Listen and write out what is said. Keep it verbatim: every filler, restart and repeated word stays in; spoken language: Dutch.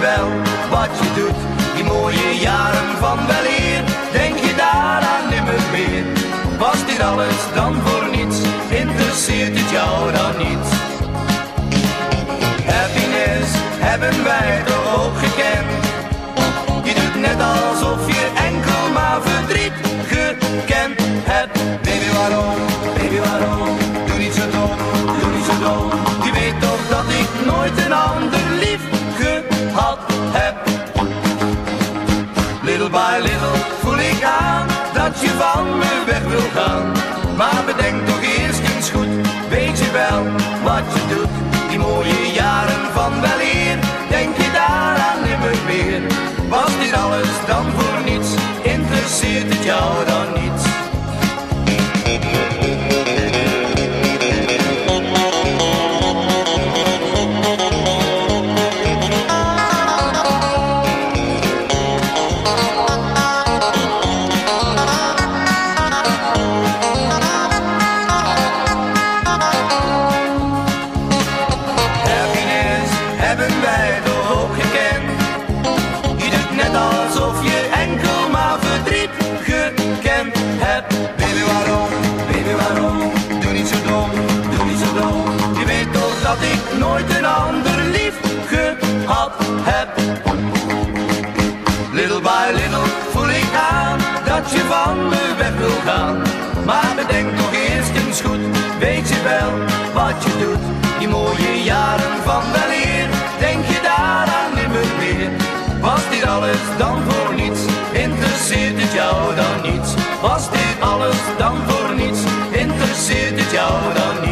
wel wat je doet? Die mooie jaren van weleer, denk je daaraan nimmer meer? Was dit alles dan voor niets? Interesseert het jou dan niet? Happiness hebben wij toch ook gekend? Je doet net alsof je enkel maar verdriet gekend hebt. Baby waarom, baby waarom? Doe niet zo dom, doe niet zo dom. Je weet toch dat ik nooit een ander lief gehad heb. Little by little voel ik aan dat je van me weg wil gaan. Maar bedenk toch eerst eens goed, weet je wel wat je doet? Die mooie jaren van weleer, denk je daaraan nimmer meer? Was dit alles dan voor niets? Interesseert het jou dan niet? Hebben wij toch ook gekend? Je doet net alsof je enkel maar verdriet gekend hebt. Baby waarom, baby waarom? Doe niet zo dom, doe niet zo dom. Je weet toch dat ik nooit een ander lief gehad heb. Little by little voel ik aan dat je van me weg wil gaan. Maar bedenk toch eerst eens goed, weet je wel wat je doet? Die mooie jaren van weleer, denk je daaraan nimmer meer? Was dit alles dan voor niets? Interesseert het jou dan niets? Was dit alles dan voor niets? Interesseert het jou dan niet?